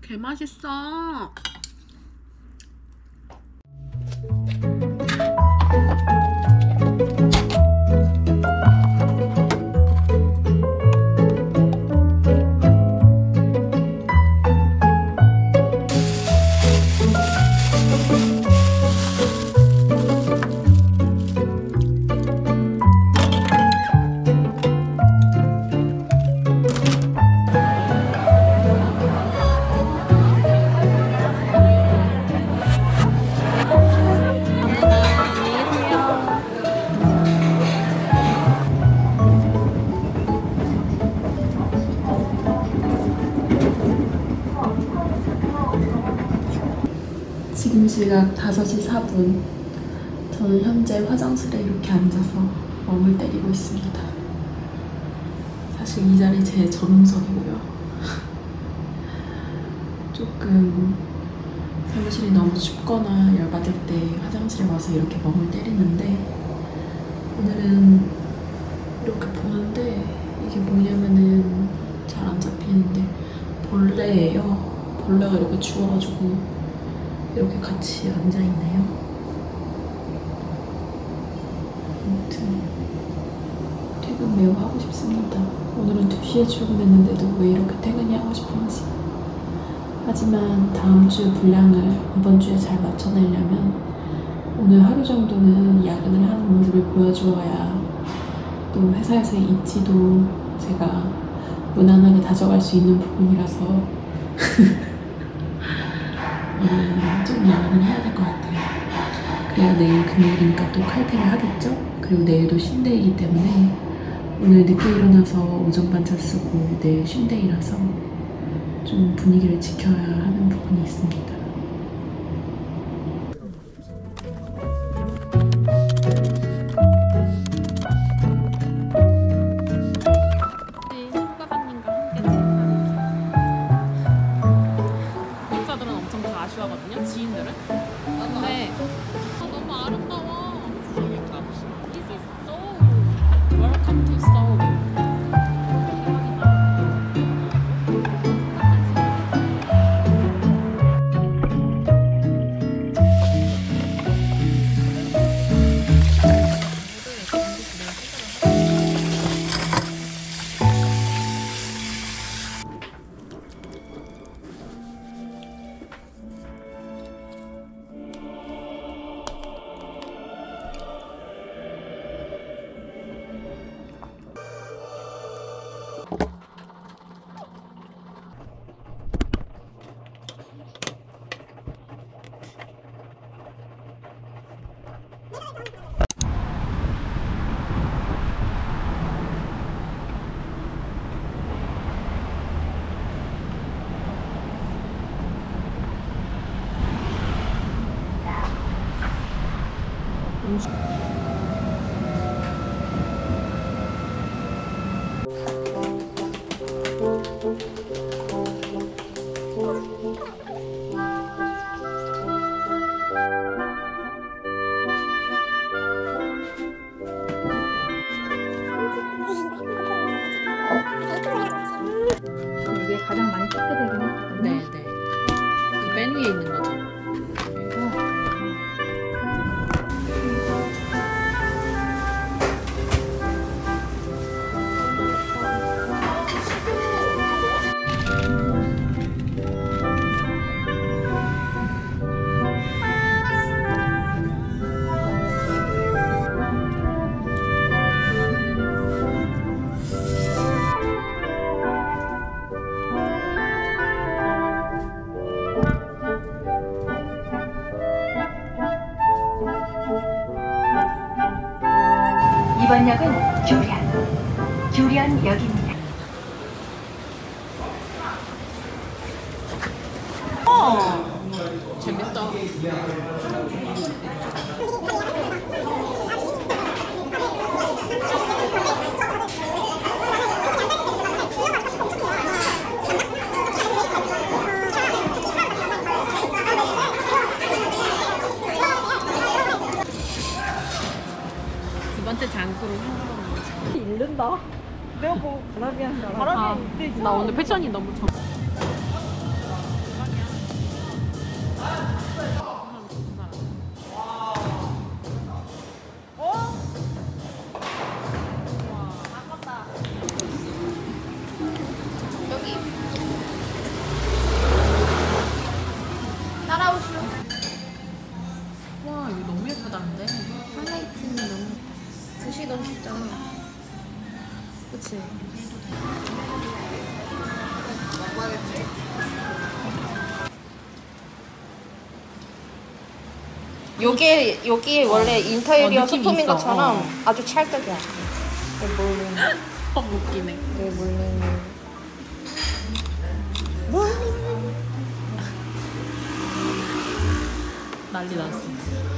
개 맛있어. 지금 시각 5시 4분. 저는 현재 화장실에 이렇게 앉아서 멍을 때리고 있습니다. 사실 이 자리 제 전용석이고요. 조금 사무실이 너무 춥거나 열받을 때 화장실에 와서 이렇게 멍을 때리는데, 오늘은 이렇게 보는데 이게 뭐냐면은 잘 안 잡히는데 벌레예요. 벌레가 이렇게 죽어가지고 이렇게 같이 앉아있네요. 아무튼 퇴근 매우 하고 싶습니다. 오늘은 2시에 출근했는데도 왜 이렇게 퇴근이 하고 싶은지. 하지만 다음 주 분량을 이번 주에 잘 맞춰내려면 오늘 하루 정도는 야근을 하는 모습을 보여주어야 또 회사에서의 입지도 제가 무난하게 다져갈 수 있는 부분이라서 오늘 좀 야근을 해야 될 것 같아요. 그래야 내일 금요일이니까 또 칼퇴를 하겠죠? 그리고 내일도 쉰데이이기 때문에 오늘 늦게 일어나서 오전 반차 쓰고 내일 쉰데이라서 좀 분위기를 지켜야 하는 부분이 있습니다. 아쉬워하거든요, 지인들은. 근데 너무 아름다워. This is Seoul. Welcome to Seoul. 이게 가장 많이 찍게 되긴 했거든요. 네네. 그 맨 위에 있는 거죠. 이번 역은 교련역입니다. 재밌어. 두 번째 장소를 향하는 거지. 잃는다. 내가 뭐 바람이 한다. 나 오늘 패션이 너무 정. 음식이 너무 좋잖아. 그치? 여기 원래 인테리어 느낌이 소품인 있어. 것처럼 아주 찰떡이야. 여기 몰링. 웃기네. 여기 몰링. 난리 났어.